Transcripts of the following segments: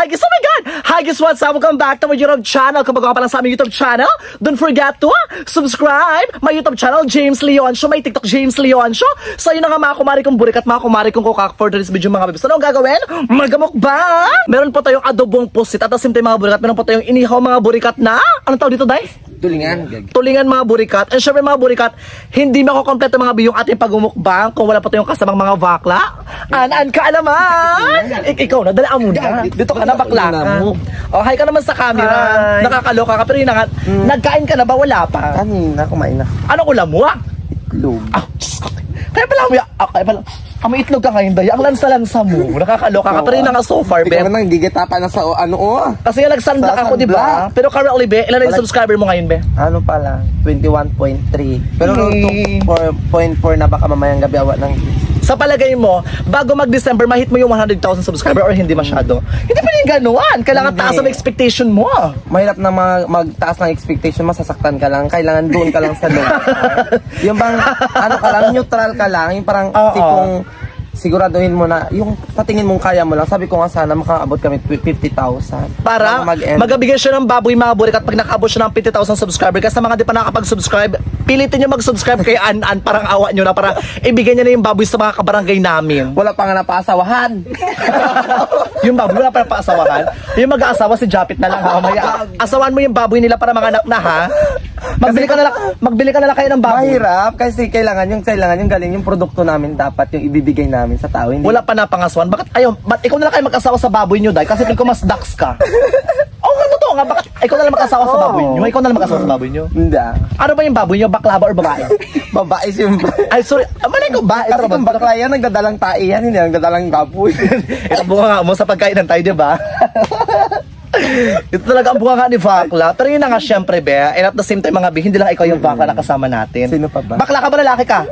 Hi guys, oh my god! Hi guys, what's up? Welcome back to my YouTube channel. Kung bago ka pa lang sa aming YouTube channel, don't forget to subscribe my YouTube channel, James Leon Show. May TikTok, James Leon Show. So yun na nga mga kumari kong burik at mga kumari kong kukak for today's video mga bebes. Ano ang gagawin? Magamukbang! Meron po tayong adobong pusit at asim tayong mga burikat. Meron po tayong inihaw mga burikat na, anong tawag dito, Day? Tulingan mga burikat. And syempre mga burikat, hindi makukompleto mga biyong ating pagmumukbang kung wala pa tayong kasamang mga bakla. An ka naman! Ikaw na, dala mo na. Dito ka na, bakla ka. Oh, hi ka naman sa camera. Hi. Nakakaloka ka, pero yun na nga, nagkain ka na ba? Wala pa. Kanina, kumain na. Anong ulam mo? Itlog. Kaya pala mo, kaya pala, may itlog ka ngayon, Day. Ang lansa-lansa mo. Nakakaloka ka, pero yun na nga so far, be. Ikaw na nagigita pa na sa Kasi nga nagsandak ako, di ba? Pero currently, be, ilan na yung subscriber mo ngayon, be? Ano pala? 21.3. Pero 4.4 na baka mamayang gabi awa ng Sa palagay mo, bago mag-December, mahit mo yung 100,000 subscriber or hindi masyado? Hindi pa rin ganoon. Kailangan taas ang expectation mo. Mahirap na magtaas ng expectation, masasaktan ka lang. Kailangan doon ka lang sa loob. Yung bang, ano ka lang, neutral ka lang. Yung parang tipong siguraduhin mo na, yung patingin mong kaya mo lang. Sabi ko nga sana makaabot kami 50,000. Para magabigay siya ng baboy mga burik at pag nakaabot siya ng 50,000 subscriber. Kasi sa mga di pa nakakapag-subscribe, pilitin nyo mag-subscribe kay An-An. Parang awa nyo na para ibigay nyo na yung baboy sa mga kabarangay namin. Wala pa nga napaasawahan. Yung baboy wala pa napaasawahan. Yung mag-aasawa si Japit na lang. Mamaya asawan mo yung baboy nila para mga anak na ha. Magbili ka na lang kayo ng baboy. Mahirap kasi kailangan yung galing yung produkto namin dapat yung ibibigay namin sa tao. Hindi. Wala pa napangaswan. Bakit ayaw? Ikaw na lang kayo mag-asawa sa baboy nyo, Day? Kasi ko mas dax ka. Nga, totoo nga. Bakit ikaw na lang mag-asawa sa baboy nyo? Ikaw na lang mag-asawa sa baboy nyo? Hindi. Ano ba yung baboy nyo? Baklava or babae? Babae siyempre. Ay, sorry. Malay ko ba? Kasi kung bakla yan, nagdadalang tae yan. Hindi nagdadalang baboy. Ito bunga nga mo sa pagkain ng tayo, diba? Ito talaga ang bunga nga ni Bakla. Pero yun na nga syempre, be. And at the same time, mga be, hindi lang ikaw yung Bakla na kasama natin. Sino pa ba? Bakla ka ba, lalaki ka?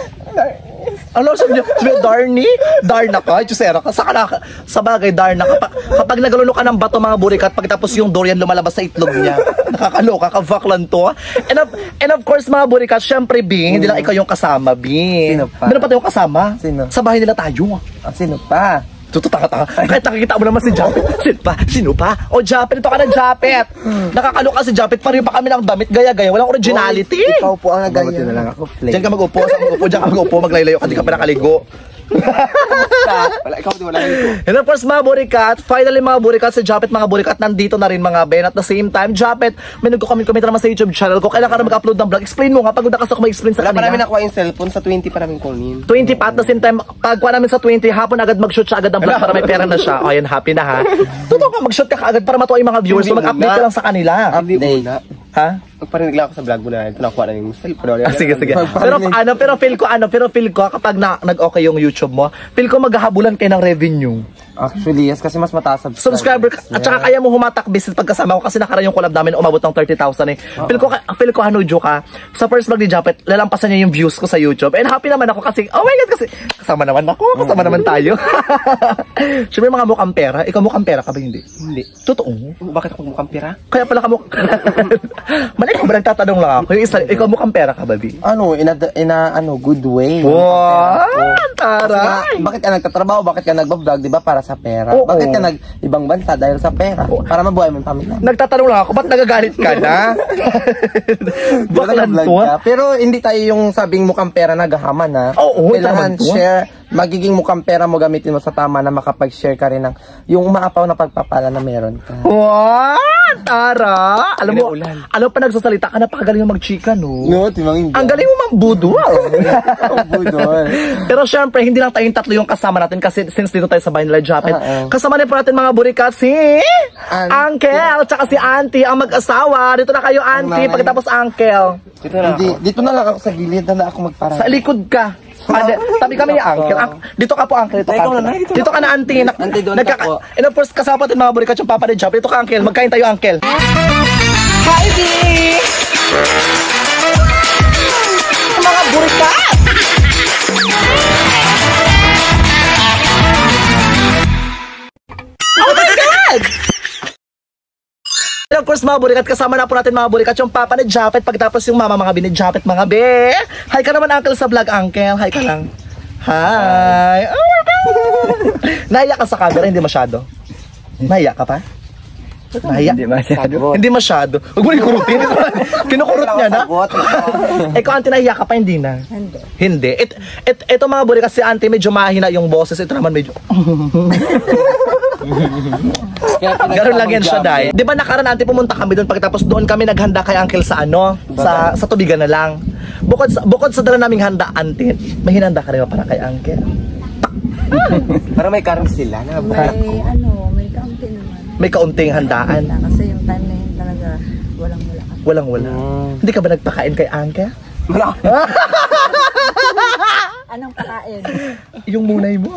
Ano sabi niyo? Darny? Darna ka? Chusera ka? Sa bagay, Darna ka. Kapag nagalunok ka ng bato mga burikat, pagkatapos yung durian lumalabas sa itlog niya. Nakakaloka ka, Baklan to. And of course, mga burikat, syempre, Bing, hindi lang ikaw yung kasama, Bing. Sino pa? Meron pa tayong kasama? Sino? Sa bahay nila tayo. Sino pa? Tututaka-taka. Kahit nakikita mo naman si Japet. Sino pa? O Japet, ito ka na Japet. Nakakaloka si Japet. Pareho pa kami ng damit. Gaya-gaya. Walang originality. Ikaw po ang nagaya. Mabuti na lang ako. Diyan ka mag-upo. Diyan ka mag-upo. Maglaylayo ka. Di ka pa nakaligo. Wala, ikaw di wala nito. And of course mga burikat, finally mga burikat, si Japet mga burikat nandito na rin mga Ben. At the same time, Japet, may nagko-comment naman sa YouTube channel ko. Kailan ka na mag-upload ng vlog? Explain mo nga, pagod na kasi ako mag-explain sa kanila. Wala pa namin nakuha yung cellphone, sa 20 pa namin kunin. 20 pa, at the same time, pagkuha namin sa 20, hapon agad mag-shoot siya agad ng vlog para may pera na siya. O yan, happy na ha. Totoo ka, mag-shoot ka agad para matuwa yung mga viewers. So mag-update ka lang sa kanila. Update. Ha? Pagparinig lang ako sa vlog mo na ito, nakuha na yung cellphone. Sige. Pero feel ko kapag nag-okay yung YouTube mo, feel ko maghahabulan kayo ng revenue. Actually, yes, kasi mas mataas subscriber. At saka kaya mo humatak business pagkasama ko kasi nakaraan yung collab namin umabot ng 30,000 eh. Feel ko hanujo ka. Sa first vlog ni Japet, lalampasan niya yung views ko sa YouTube. And happy naman ako kasi, oh my God, kasi kasama naman ako, kasama naman tayo. Siyempre mga mukhang pera. Ikaw mukhang pera ka ba hindi? Hindi. Totoo? Bakit ako mukhang pera? Kaya pala ka mali ko ba nagtatanong lang ako? Yung isa, ikaw mukhang pera ka ba, Bi? Ano, in a good way. Wow, taray! Bakit ka nagtatrabaho? Bakit ka nagbablog? Di ba para sa pera? Oo. Bakit ka ibang bansa dahil sa pera? Para mabuhay mo yung pamilya. Nagtatanong lang ako, ba't nagagalit ka na? Baklan to? Pero hindi tayo yung sabing mukhang pera nagahaman na. Oo, kailangan share, magiging mukhang pera mo gamitin mo sa tama na makapag-share ka rin ng yung maapaw na pagpapala na meron ka. Wow! Tara! Alam pa nagsasalita ka, napakagaling mo mag-chika, no? No, timangin. Ang galing mo mang-budol. Budol. Pero syempre, hindi lang tayong tatlo yung kasama natin kasi since dito tayo sa bahay nila Japet. Kasama rin po natin mga burikat si Uncle, tsaka si Auntie, ang mag-asawa. Dito na kayo, Auntie, pagkatapos Uncle. Dito na lang ako sa gilid, na ako magparang. Sa likod ka. Tabi kami ni Uncle. Dito ka po, Uncle. Dito ka na, Auntie. Auntie, doon ka po. And of course, kasama natin mga burikat yung papa ni Japet. Dito ka, Uncle. Magkain tayo, Uncle. Hi, B! Mga burikat! Oh my God! And of course mga burikat, kasama na po natin mga burikat yung papa ni Japet, pagkatapos yung mama mga ni Japet mga be. Hi ka naman Uncle sa vlog, Uncle. Hi ka lang. Hi. Oh my God! Naiyak ka sa camera, hindi masyado. Nahiya ka pa? Nahiya? Hindi masyado. Hindi masyado. Huwag mo rin kurutin. Kinukurot niya na. Ikaw, auntie, nahiya ka pa? Hindi na. Hindi. Ito mga buri, kasi auntie medyo mahina yung boses. Ito naman medyo... Ganun lang yan siya, Day. Di ba nakaraan, auntie, pumunta kami doon. Pagkatapos doon kami naghanda kay Uncle sa ano? Sa tubigan na lang. Bukod sa dala naming handa, auntie, may hinanda ka rin ba para kay Uncle? Para may karang sila na May kaunti naman. May kaunting handaan. Kasi yung time na yun talaga, walang-wala ka. Walang-wala. Hindi ka ba nagpakain kay Uncle? Wala. Anong pakain? Yung munay mo.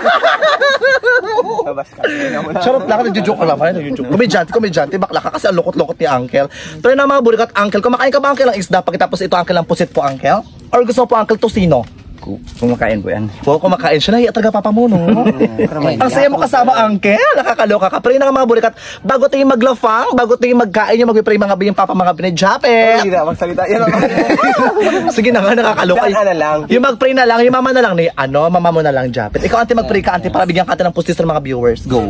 Babas ka. Charot lang, nagjo-joke ka naman. Komedyante, bakla ka kasi ang lukot-lukot ni Uncle. Try na mga burikat, Uncle. Kumakain ka ba, Uncle, ng isda? Pagkatapos ito, Uncle, ang pusit po, Uncle? Or gusto mo po, Uncle, tosino? Kumakain po yan. Oo, kumakain siya. Nahiya talaga papa mo, no? Ang saya mo kasama, Uncle. Nakakaloka ka. Pero yun na nga mga burikat, bago tayo maglafang, bago tayo magkain, yung mag-pray mga biyang papa mga binidjapet. Hindi na, magsalita. Yan ang Sige na nga, nakakaloka. Yan na lang. Yung mag-pray na lang, yung mama na lang ni, mama mo na lang, Japet. Ikaw, auntie, mag-pray ka, auntie, para bigyan ka ng pustis ng mga viewers. Go.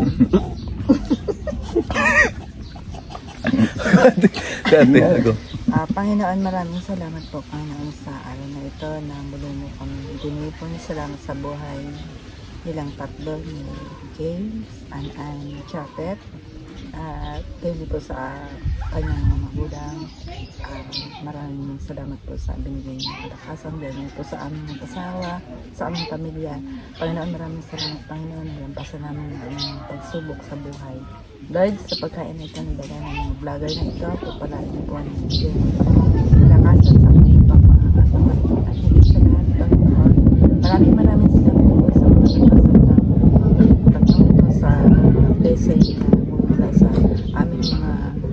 Go. Panginoon, maraming salamat po, Panginoon, sa araw na ito na muli mo kami ginipon. Salamat sa buhay nilang tatlo ni James, An Chapet, at thank you po sa kanyang mga magulang. Maraming salamat po sa binigay ng kalakasan, dahil po sa aming mag-asawa, sa aming pamilya. Panginoon, maraming salamat, Panginoon, lampasan namin ang pagsubok sa buhay. Lord, sa pagkain na ito, nagdala ng mga vlogger na ito, pagpalain po ang kalakasan sa aming pang-asawa. At higit sa lahat, Panginoon, maraming salamat po sa mga nagkasama sa blessing na mula sa aming mga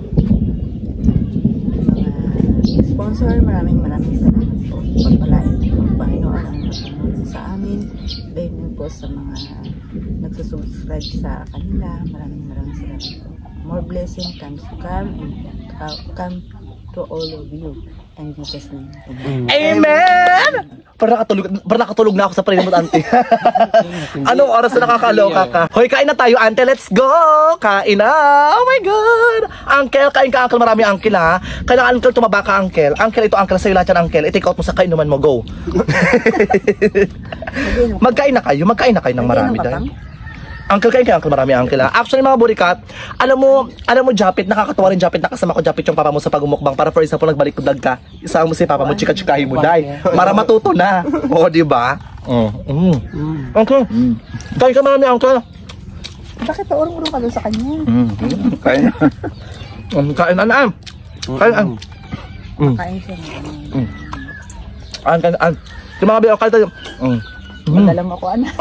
sponsor. Maraming salamat po. Pagpalain po, Panginoon, ang nagpapanood sa amin. Gayon din po sa mga nagsusubscribe sa kanila. Maraming salamat po. More blessing comes to come to all of you. In Jesus' name. Amen! Parang nakatulog na ako sa prayer mo, auntie. Anong oras na nakakaloka ka? Hoy, kain na tayo, auntie. Let's go! Kain na! Oh my God! Uncle, kain ka, Uncle. Marami, Uncle, ha? Kailangan, Uncle, tumaba ka, Uncle. Uncle, ito, Uncle. Sa'yo lahat yan, Uncle. I-take out mo sa kainuman mo. Go! Magkain na kayo ng marami dahil. Uncle, kain ka, Uncle. Marami, Uncle, ha? Actually, mga burikat, alam mo, Japet, nakakatawa rin, Japet, nakasama ko, Japet, yung papa mo sa pagmumukbang. Para for example, nagbalik vlog ka, isama mo si papa mo, chika-chikahin mo, dahil. Para matuto na. Oo, diba? Uncle, kain ka, marami, Uncle. Bakit pa urong-urong ka doon sa kanya? Kain na. Kain, anaan. Kain. Kain siya. Kain. Yung mga biyo, kain tayo. Madala mo ako, anak.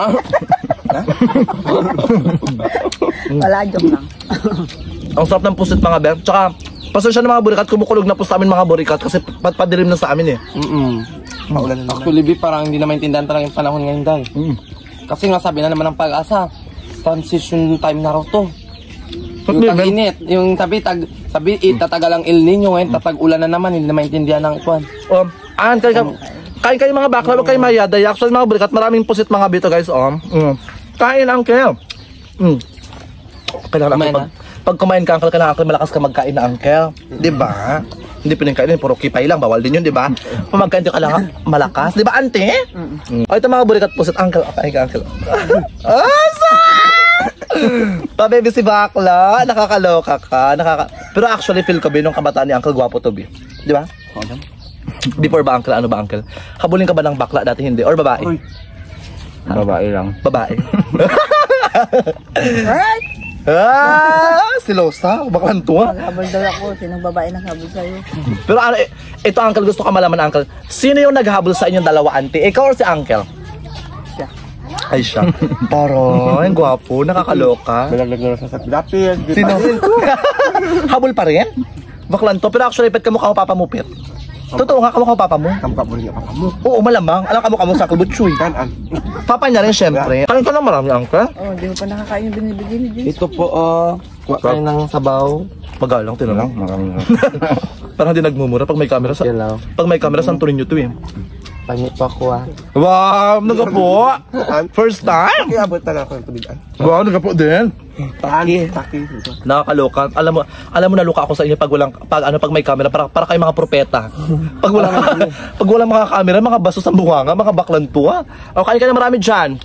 Wala, joke lang. Ang sarap ng pusit, mga ber. Tsaka, pasensya na mga burikat, kumukulog na po sa amin mga burikat kasi padilim na sa amin eh. Actually, parang hindi na maintindihan talaga yung panahon ngayon, Day. Kasi nga sabi na naman ng Pag-asa, transition time na raw to. Yung tag-init, yung sabi itatagal ang El Nino, ngayon tatag-ulan na naman, hindi na maintindihan ng kwan. Kain kayo mga bakla, huwag kayo mayada. Actually mga burikat, maraming pusit mga bito guys. Kain, Uncle. Kailangan Uncle, pag kumain ka, Uncle, kailangan Uncle, malakas ka magkain na, Uncle. Diba? Hindi pinangkain, puro kipay lang, bawal din yun, diba? Kung magkain ka lang, malakas. Diba, Ante? O ito mga burikat pusit, Uncle. Kain ka, Uncle. Pa-baby si bakla, nakakaloka ka. Pero actually, feel ko, nung kabataan ni Uncle, gwapo to, diba? Before ba, Uncle? Ano ba, Uncle? Habulin ka ba ng bakla dati hindi? Or babae? Babae lang. Babae. Right? Si Losa, baklan to. Maghabol daw ako. Sinong babae naghabol sa'yo? Pero ito, Uncle, gusto ka malaman, Uncle. Sino yung naghabol sa inyong dalawa, auntie? Ikaw or si Uncle? Siya. Ay, siya. Taroy, gwapo, nakakaloka. Malaglag na sa sakdapin. Sino? Habol pa rin? Baklan to. Pero actually, pet kamukha mo papa mo, pet. Totoo nga, kamukha mo papa mo? Kamukha mo rin yung papa mo. Oo, malamang. Alam kamukha mo sa Kulbutsuy. Papa niya rin, syempre. Kain ka lang marami, Uncle. Hindi mo pa nakakain yung binibigay ni James. Ito po, kain ng sabaw. Magalang, tinalang. Maraming Parang di nagmumura pag may camera sa... Pag may camera, santurin nyo to eh. Pangit pa ko Wow, nagapo! First time? Kaya abot na ako yung tubigan. Wow, nagapo din. Taki. Nakakaloka. Alam mo naluka ako sa inyo pag may camera para kayo mga propeta. Pag walang mga camera, mga basos ang bunganga, mga baklantua. O kain ka na marami diyan.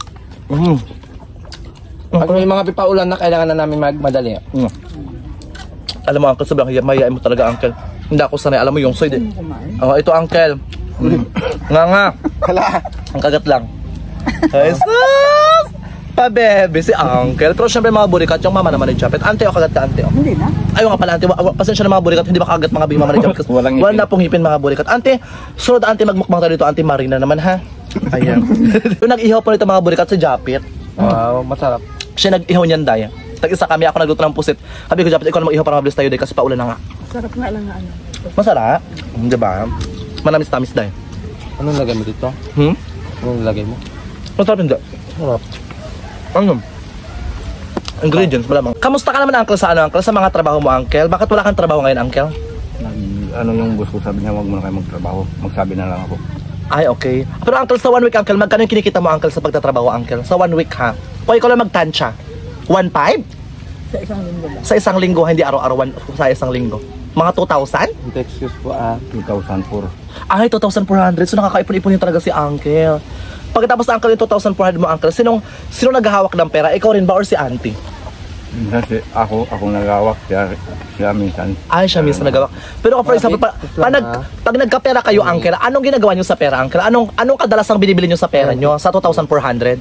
Pag may mga pipaulan na kailangan na namin magmadali. Alam mo, uncle, sobrang mahihain mo talaga, uncle. Hindi ako sanay. Alam mo yung soy. Oh, ito, uncle. Nga. Ang kagat lang. Jesus! Pabebe si uncle. Pero syempre mga burikat, yung mama naman ni Japet. Ante o kagat ka, ante o? Hindi na. Ayaw nga pala, ante. Pasensya na mga burikat. Hindi ba kagat mga mama ni Japet? Walang ngipin. Wala na pong ngipin mga burikat. Ante, sunod ante magmukbang tayo dito. Ante Marina naman, ha? Ayan. Yung nag-ihaw po nito mga burikat si Japet. Wow, masarap. Siya nag-ihaw niyan, daya. Tag-isa kami, ako nagluto ng pusit. Sabi ko, Japet, ikaw na mag-ihaw para mabilis tayo, dahil kasi paulan na nga. Sarap nga lang ano. Masarap. Di ba? Manamis-tamis dahil. Anong lagay mo dito? Anong lagay mo? Masarap hindi. Sarap. Ano? Ingredients, malamang. Kamusta ka naman, uncle, sa uncle? Sa mga trabaho mo, uncle? Bakit wala kang trabaho ngayon, uncle? Ano yung boss ko, sabi niya, wag mo na kayo magtrabaho. Magsabi na lang ako. Ay, okay. Pero uncle, sa 1 week, uncle, magkano yung kinikita mo, uncle, sa pagtatrabaho, uncle? Sa 1 week, ha? O ikaw lang magtansya? 1.5? Sa isang linggo lang. Sa isang linggo, hindi araw-araw, sa isang linggo. Mga 2,000? Excuse po 2004. Ay, 2,400. So nakakaipon-ipon yung talaga si uncle. Pagkatapos uncle yung 2,400 mo, uncle, sino naghahawak ng pera? Ikaw rin ba or si auntie? Kasi ako nagawak, siya minsan. Ay, siya minsan nagawak. Pero for example, pag nagkapera kayo, uncle, anong ginagawa nyo sa pera, uncle? Anong kadalasang binibili nyo sa pera nyo? Sa 2,400?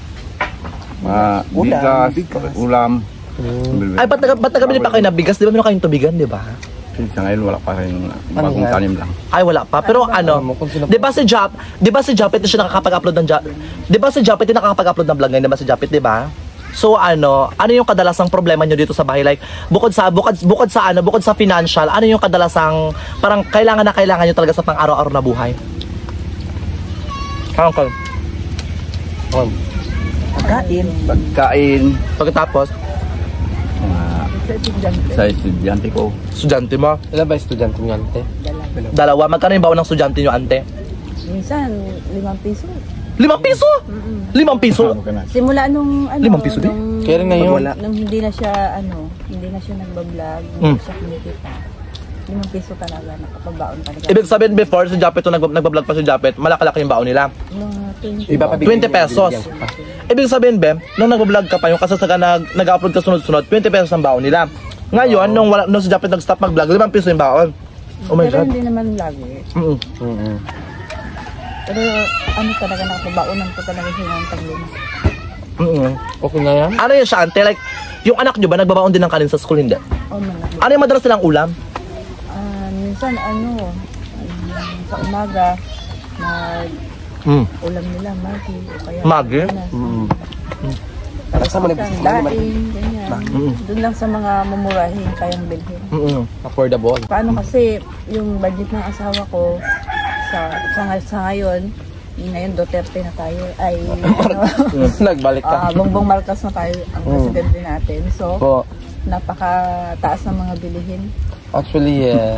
Bigas, ulam. Ay, ba't nagabili pa kayo na bigas? Di ba meron kayong tubigan, di ba? Sa ngayon wala pa rin bagong tanim lang. Ay, wala pa. Pero ano, di ba si Japet na siya nakakapag-upload ng di ba si Japet yung nakakapag-upload ng vlog ngayon, di ba si Japet, di ba? So ano yung kadalasang problema nyo dito sa bahay? Like, bukod sa financial, ano yung kadalasang parang kailangan nyo talaga sa pang-araw-araw na buhay? Uncle. Pagkain. Pagkatapos, Sa estudyante ko. estudyante mo. Ilan ba estudyante mo yan, te? Dalawa. Magkano yung baon ng estudyante nyo, ante? Minsan, 5 piso. 5 piso? 5 piso? Simula nung ano, 5 piso din? Kaya rin ngayon. nung hindi na siya nagbablog, hindi siya kumikita. 5 piso talaga, nakapagbaon talaga. Ibig sabihin before si Japet, nagbablog pa si Japet, malaki-laki yung baon nila. Mga 20. Iba pa 20 pesos. Ibig sabihin, Bem, nung nag-vlog ka pa, yung kasasaka nag-upload ka sunod-sunod, 20 pesos ang baon nila. Ngayon, nung si Japet nag-stop mag-vlog, 5 piso yung baon. Oh my Pero God. hindi naman lagi. Pero ano talaga, nakapagbaonan ko talaga siya ng tagluma. Okay na yan? Ano yun siya, ante? Like, yung anak nyo ba, nagbabaon din ng kanin sa school, hindi? Oh, Ano yung madalas nilang ulam? minsan sa umaga, ulam nila, Maggi, o kaya Maggi? Parang sa mga daing, ganyan. Doon lang sa mga mamurahin, kayang bilhin. affordable. Paano kasi yung budget ng asawa ko sa ngayon Duterte na tayo, ay Nagbalik ka. Bongbong Marcos na tayo ang presidente natin. So, napakataas ng mga bilihin. Actually, yes.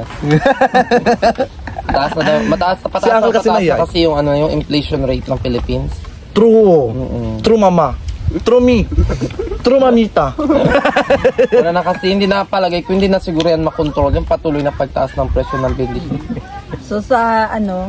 Mataas na kasi yung inflation rate ng Philippines. True. True, mama. True me. True, mamita. Wala na kasi, hindi na palagay ko, hindi na siguro yan makontrol yung patuloy na pagtaas ng presyo ng bilihin. So, sa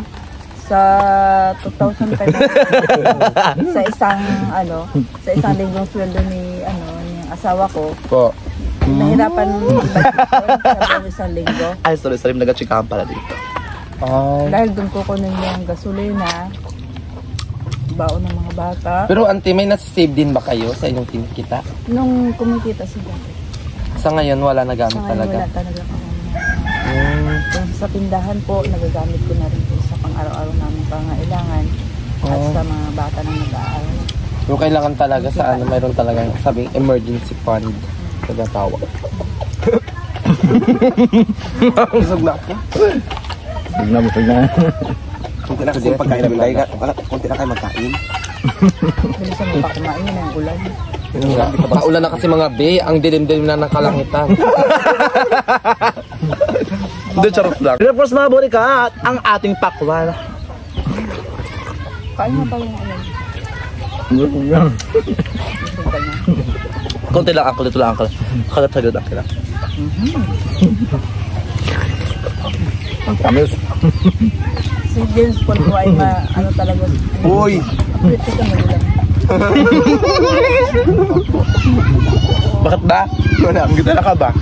2,500 sa isang linggong sweldo ni asawa ko. Nahirapan sa isang linggo. Ay, sorry, nag-chikahan pala dito. Dahil doon kukunin yung gasolina, baon ng mga bata. Pero auntie, may nasa-save din ba kayo sa inyong kinikita? Nung kumikita siya. Sa ngayon, wala nagamit talaga? Wala talaga ako. Kung sa tindahan po, nagagamit ko na rin po sa pang-araw-araw namin pangailangan at sa mga bata na nag-aaral. Yung kailangan talaga sa mayroon talagang sabing emergency fund. Tagatawag. Isog na ako. Busog na. Kunti na kasi pagkain namin tayo. Kunti na kayo magkain. Bilisan mo pa kumain yun ang ulan. Paulan na kasi mga be, ang dilim-dilim na ng kalangitan. Hindi, charot lang. And of course, mga burikat, ang ating pakwan. Kain na tayo ng ulan. Busog na. Konti lang, uncle. Dito lang, uncle. Kagat-sagat, uncle. Kamis. Si James Paul po ay ano talaga. Uy! Ito ka lang. Bakit ba? Wala, ang gitara ka ba?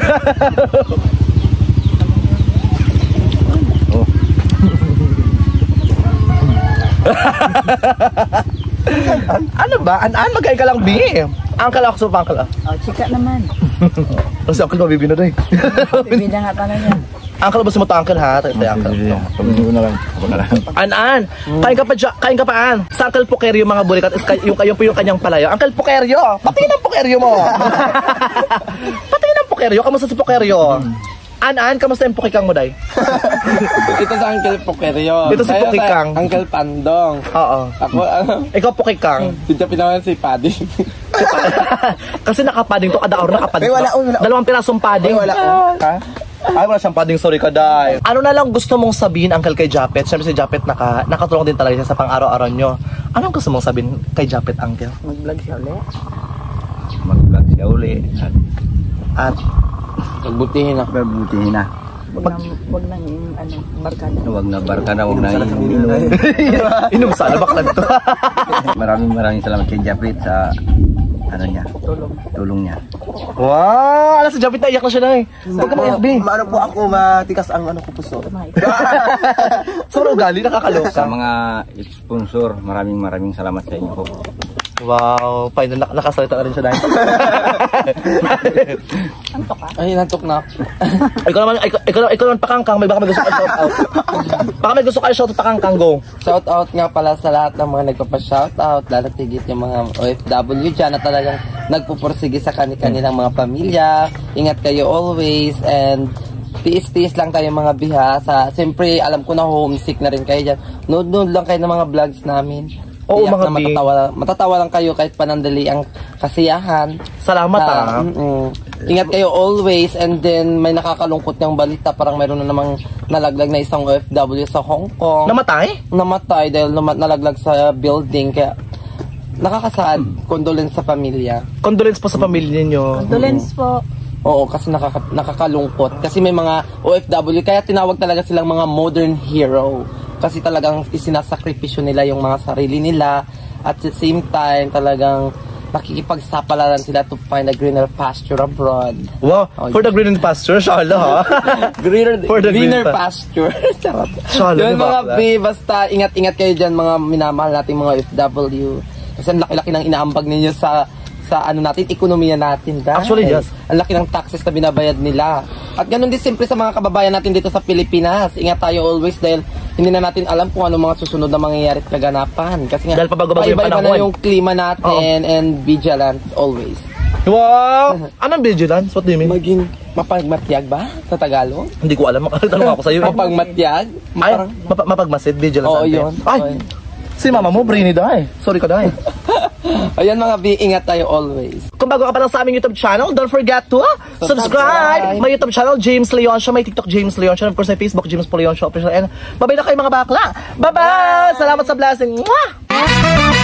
Ano ba? An magkaya ka lang, B. Uncle ako, super uncle. Oh, chika naman. Kasi uncle mabibi na rin. Bibila nga pa na niya. Uncle, basta mo to uncle ha? Tayo, uncle. Pagmino na lang. An, kain ka pa, An. Sa Uncle Pukerio mga bulikat, yung kayo po yung kanyang palayo. Uncle Pukerio, patingin ang Pukerio mo. Patingin ang Pukerio, kamusta si Pukerio? An, kamusta yung pukikang mo, day? Ito sa Uncle Pukerio. Dito si Tayo Pukikang. sa Uncle Pandong. Oo. Ako, Ikaw pukikang. Sinta pinawan si Paddy. Kasi nakapading to, kada araw nakapading. Wala. Dalawang pirasong pading. Wala. Ha? Ay, wala siyang pading, sorry ka, day. Ano na lang gusto mong sabihin, Uncle, kay Japet? Siyempre si Japet nakatulong din talaga siya sa pang-araw-araw nyo. Anong gusto mong sabihin kay Japet, Uncle? Mag-vlog siya ulit. Mag-vlog siya uli. At Pagbutihin na. Pagbutihin na. Wag nang ano, barkada. Huwag na barkada, huwag na inom. inom sana, baklan to. Maraming salamat kay Japit sa tulong niya. Wow! Alam si Japet na iyak na siya na eh. Huwag ka na B. Maano po ako matikas ang ano ko puso. Sobrang ugali, nakakaloka. Sa mga sponsor, maraming salamat sa inyo po. Wow, fine. Nakasalita na rin siya dahil. Antok ka? Ay, nantok na. Ikaw naman pakangkang, baka may gusto ka shout out. Baka may gusto ka shout out pakangkang, go. Shout out nga pala sa lahat ng mga nagpapa-shout out, lalo tigit yung mga OFW dyan na talagang nagpupursige sa kanilang mga pamilya. Ingat kayo always and tiis-tiis lang tayo mga bihasa. Siyempre, alam ko na homesick na rin kayo dyan. Nood lang kayo ng mga vlogs namin. Oo, Tiyak mga na matatawa lang kayo kahit panandali ang kasiyahan. Salamat ah. Ingat kayo always and then may nakakalungkot ng balita parang mayroon na namang nalaglag na isang OFW sa Hong Kong. Namatay dahil nalaglag sa building kaya nakakasad. Condolence sa pamilya. Condolence po sa pamilya niyo. Condolence po. Oo, kasi nakakalungkot. Kasi may mga OFW kaya tinawag talaga silang mga modern hero. Kasi talagang isinasakripisyo nila yung mga sarili nila at the same time talagang nakikipagsapalaran sila to find a greener pasture abroad. Wow, for the greener pasture, shala ha? greener pasture. Shala, yun mga B, basta ingat-ingat kayo dyan mga minamahal nating mga OFW. Kasi ang laki-laki ng inaambag ninyo sa ano natin, ekonomiya natin. Guys. Actually, yes. Ang laki ng taxes na binabayad nila. At ganun din siyempre sa mga kababayan natin dito sa Pilipinas. Ingat tayo always dahil hindi na natin alam kung ano mga susunod na mangyayari at kaganapan. Kasi nga, dahil pabago-bago yung panahon. na yung klima natin and vigilant always. Wow! Anong vigilance? What do you mean? Maging mapagmatyag ba sa Tagalog? Hindi ko alam. Tanong ako sa'yo. Mapagmatyag? Ay, mapagmasid, vigilance. Oo, yun. Ay, si mama mo, brainy dahi. Sorry ka dahi. Ayan mga B, ingat tayo always. Kung bago ka pa lang sa aming YouTube channel, don't forget to subscribe! My YouTube channel, James Leon Show. My TikTok, James Leon Show. And of course, my Facebook, James Leon Show Official. And babay na kayo mga bakla. Bye-bye! Salamat sa blessing. Mwah!